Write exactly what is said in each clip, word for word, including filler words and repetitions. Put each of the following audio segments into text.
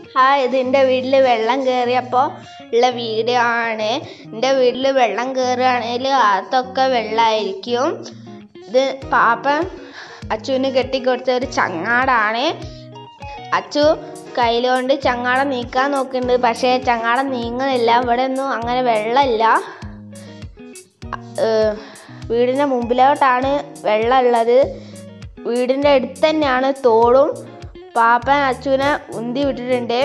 Hi, ഇത് എൻ്റെ വീട്ടിൽ വെള്ളം കയറിയപ്പോൾ ഉള്ള വീഡിയോ ആണ്. എൻ്റെ വീട്ടിൽ വെള്ളം കയറുകയാണെങ്കിൽ അകത്തൊക്കെ വെള്ളമായിരിക്കും. ഇത് പാപ്പൻ അച്ചുവിന് കെട്ടിക്കൊടുത്ത ഒരു ചങ്ങാടാണ്. അച്ചു കയ്യിലുകൊണ്ട് ചങ്ങാടം നീക്കാൻ നോക്കുന്നുണ്ട്, പക്ഷേ ചങ്ങാടം നീങ്ങുന്നില്ല. ഇവിടെ ഒന്നും അങ്ങനെ വെള്ളമില്ല. വീടിൻ്റെ മുമ്പിലോട്ടാണ് വെള്ളം ഉള്ളത്. വീടിൻ്റെ അടുത്ത് തന്നെയാണ് തോടും. പാപ്പൻ അച്ചുവിനെ ഉന്തി വിട്ടിട്ടുണ്ട്.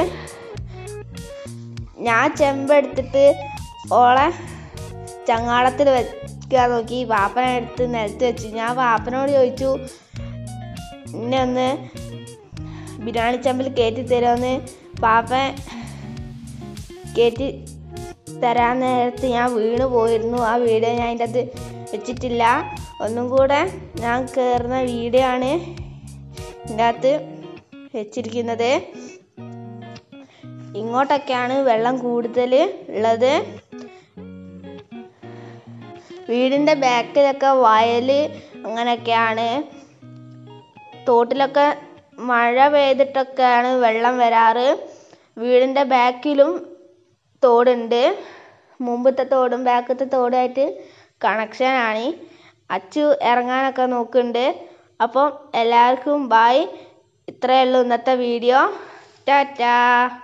ഞാൻ ചെമ്പെടുത്തിട്ട് ഓളെ ചങ്ങാടത്തിൽ വെക്കാൻ നോക്കി. പാപ്പനെ എടുത്ത് നിലത്ത് വെച്ചു. ഞാൻ പാപ്പനോട് ചോദിച്ചു, എന്നെ ഒന്ന് ബിരിയാണി ചെമ്പിൽ കയറ്റി തരുമെന്ന്. പാപ്പൻ കയറ്റി തരാൻ നേരത്ത് ഞാൻ വീണ് പോയിരുന്നു. ആ വീഡിയോ ഞാൻ അതിൻ്റെ അകത്ത് വെച്ചിട്ടില്ല. ഒന്നും കൂടെ ഞാൻ കയറുന്ന വീഡിയോ ആണ് ഇതിൻ്റെ അകത്ത് വെച്ചിരിക്കുന്നത്. ഇങ്ങോട്ടൊക്കെയാണ് വെള്ളം കൂടുതൽ ഉള്ളത്. വീടിൻ്റെ ബാക്കിലൊക്കെ വയൽ അങ്ങനെയൊക്കെയാണ്. തോട്ടിലൊക്കെ മഴ പെയ്തിട്ടൊക്കെയാണ് വെള്ളം വരാറ്. വീടിൻ്റെ ബാക്കിലും തോടുണ്ട്. മുമ്പത്തെ തോടും ബാക്കത്തെ തോടുമായിട്ട് കണക്ഷനാണ്. അച്ചു ഇറങ്ങാനൊക്കെ നോക്കുന്നുണ്ട്. അപ്പം എല്ലാവർക്കും ബായ്. ഇത്രയേ ഉള്ളൂ ഇന്നത്തെ വീഡിയോ. ടാറ്റാ.